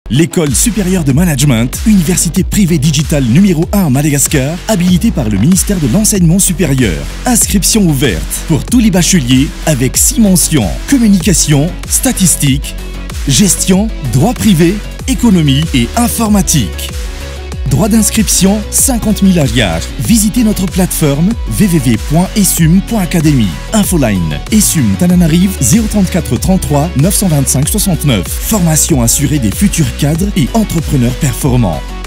L'école supérieure de management, université privée digitale numéro 1 à Madagascar, habilitée par le ministère de l'Enseignement supérieur. Inscription ouverte pour tous les bacheliers avec 6 mentions: communication, statistique, gestion, droit privé, économie et informatique. Droit d'inscription 50 000 ariars. Visitez notre plateforme www.esum.academy. Infoline Esum Tananarive 034 33 925 69. Formation assurée des futurs cadres et entrepreneurs performants.